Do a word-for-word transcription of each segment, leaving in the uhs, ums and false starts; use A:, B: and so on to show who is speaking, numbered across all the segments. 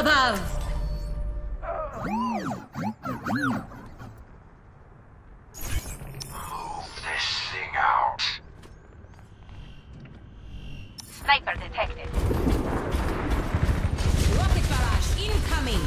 A: above!
B: Move this thing out.
C: Sniper detected.
A: Rocket barrage incoming!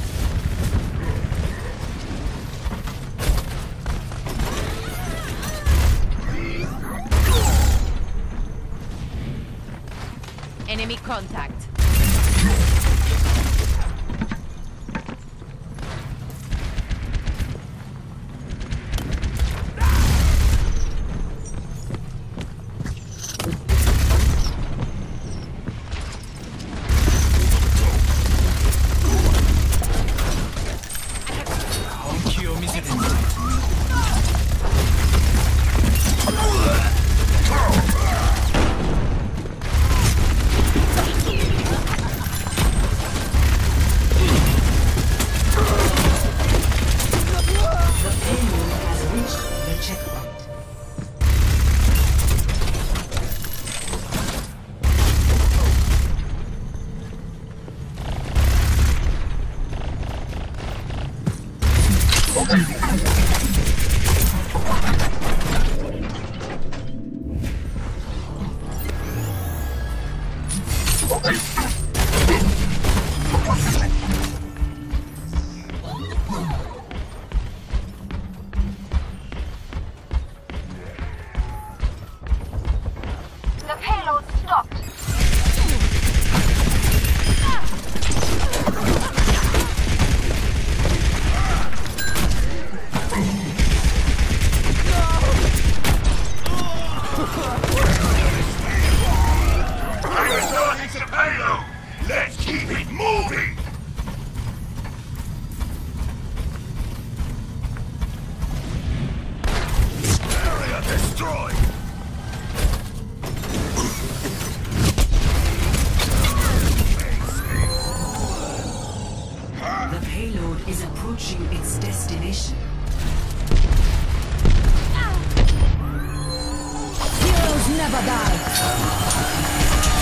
A: Enemy contact.
C: The payload stopped.
B: It's a payload! Let's keep it moving! Area destroyed!
D: The payload is approaching its destination.
A: Heroes never die!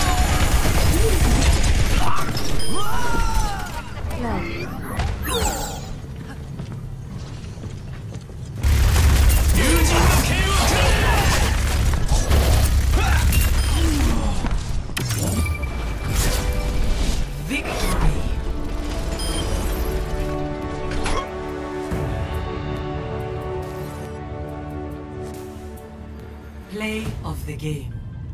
D: Victory! Play of the game.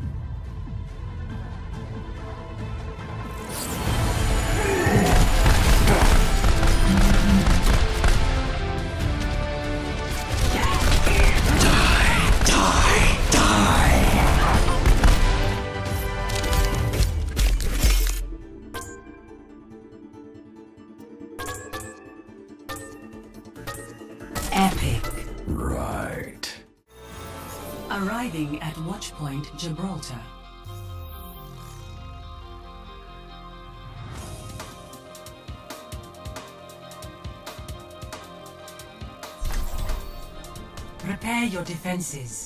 D: Epic.
B: Right.
D: Arriving at Watchpoint Gibraltar. Prepare your defenses.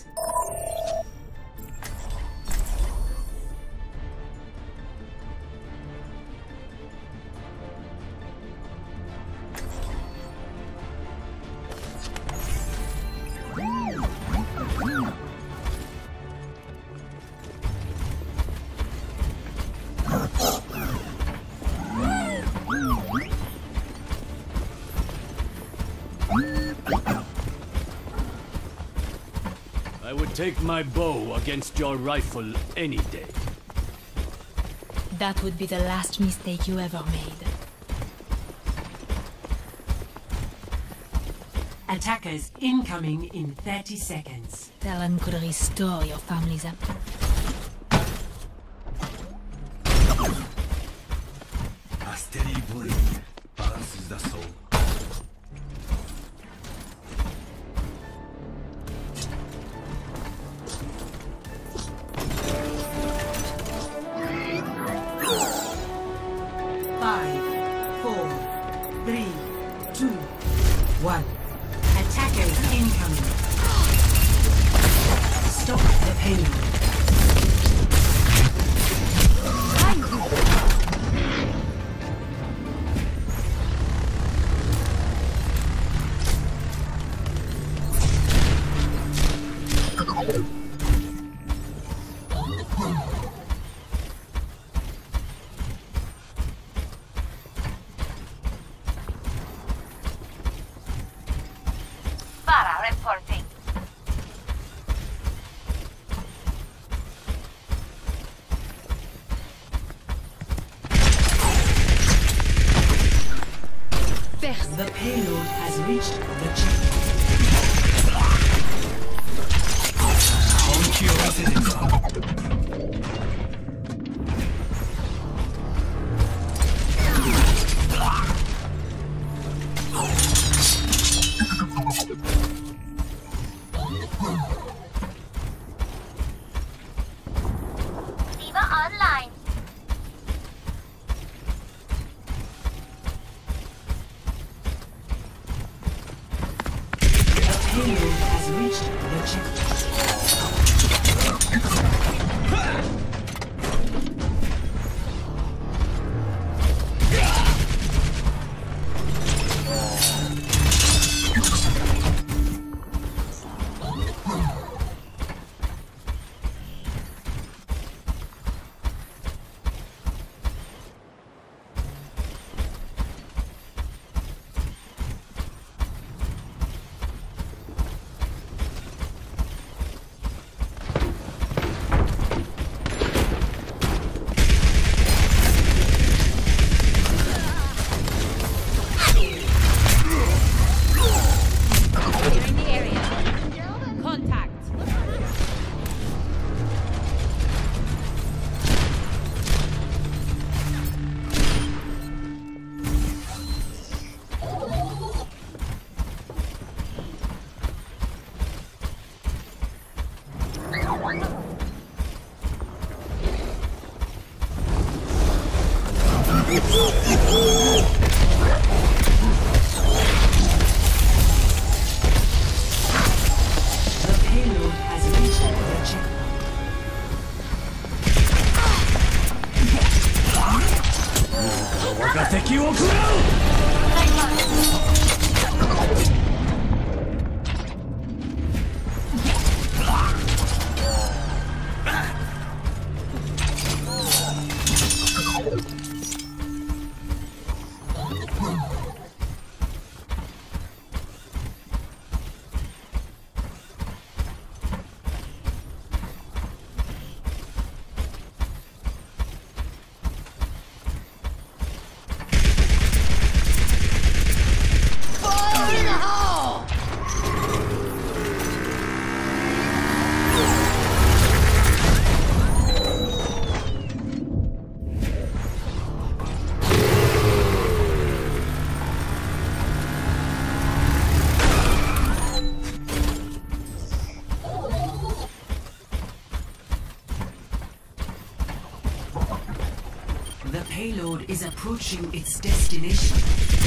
E: I would take my bow against your rifle any day.
A: That would be the last mistake you ever made.
D: Attackers incoming in thirty seconds.
A: Talon could restore your family's empire.
B: A steady bleed balances the soul.
D: Five, four, three, two, one. Attackers incoming. Stop the payload.
A: disperse.
D: The payload has reached the checkpoint.
B: 本気を見せてみろ。
C: Diva online.
D: The payload has reached the checkpoint.
A: You're in the area. Contact.
D: The payload has reached the checkpoint.
E: 我が敵を食らう
D: The payload is approaching its destination.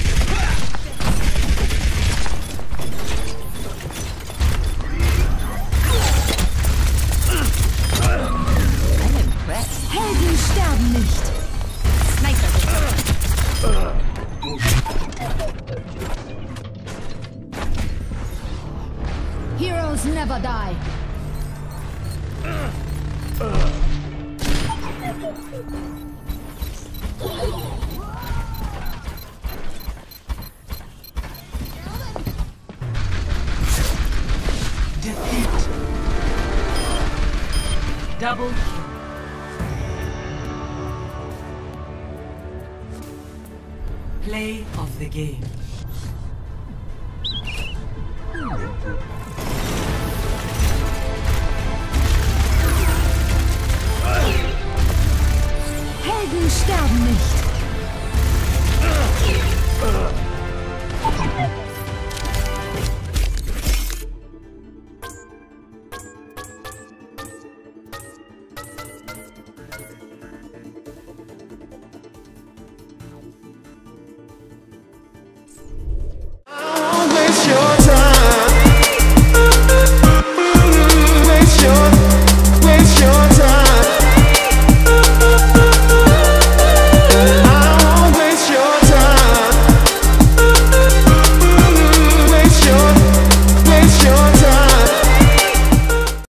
A: Helden sterben nicht. Sniper. Heroes never die.
D: Defeat. Double kill. Play of the game.
A: Helden sterben nicht.